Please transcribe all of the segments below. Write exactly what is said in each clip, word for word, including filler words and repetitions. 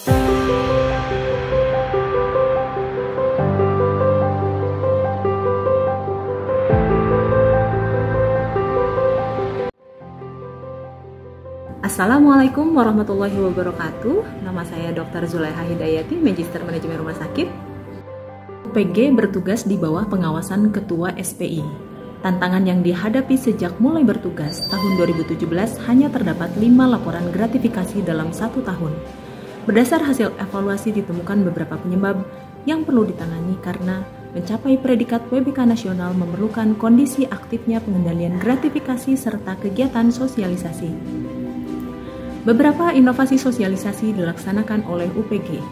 Assalamualaikum warahmatullahi wabarakatuh. Nama saya dokter Zulaiha Hidayati, Magister Manajemen Rumah Sakit. U P G bertugas di bawah pengawasan Ketua S P I. Tantangan yang dihadapi sejak mulai bertugas tahun dua ribu tujuh belas hanya terdapat lima laporan gratifikasi dalam satu tahun. Berdasar hasil evaluasi ditemukan beberapa penyebab yang perlu ditangani karena mencapai predikat W B K nasional memerlukan kondisi aktifnya pengendalian gratifikasi serta kegiatan sosialisasi. Beberapa inovasi sosialisasi dilaksanakan oleh U P G.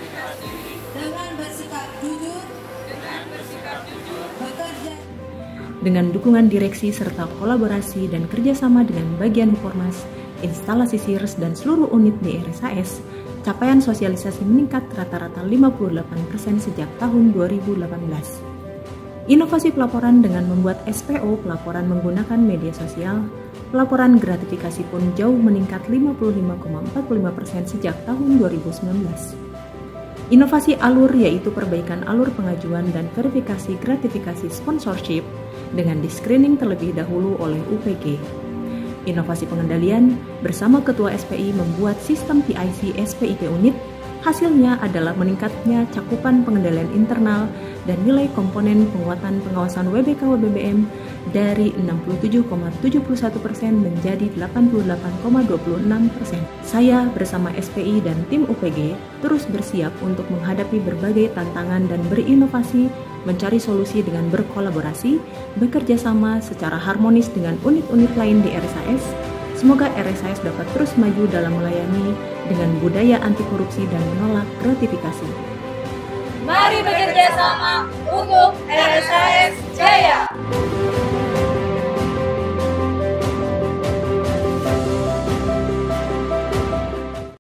Dengan bersikap jujur, dengan bersikap jujur, bekerja. Dengan dukungan direksi serta kolaborasi dan kerjasama dengan bagian Hukormas, instalasi SIRS dan seluruh unit di R S A S, capaian sosialisasi meningkat rata-rata lima puluh delapan persen sejak tahun dua ribu delapan belas. Inovasi pelaporan dengan membuat S P O pelaporan menggunakan media sosial, pelaporan gratifikasi pun jauh meningkat lima puluh lima koma empat puluh lima persen sejak tahun dua ribu sembilan belas. Inovasi alur yaitu perbaikan alur pengajuan dan verifikasi gratifikasi sponsorship dengan di-screening terlebih dahulu oleh U P G. Inovasi pengendalian bersama Ketua S P I membuat sistem P I C S P I P unit. Hasilnya adalah meningkatnya cakupan pengendalian internal dan nilai komponen penguatan pengawasan W B K W B B M dari enam puluh tujuh koma tujuh satu persen menjadi delapan puluh delapan koma dua enam persen. Saya bersama S P I dan tim U P G terus bersiap untuk menghadapi berbagai tantangan dan berinovasi, mencari solusi dengan berkolaborasi, bekerja sama secara harmonis dengan unit-unit lain di R S A S. Semoga R S A S dapat terus maju dalam melayani dengan budaya anti korupsi dan menolak gratifikasi. Mari bekerja sama untuk R S A S.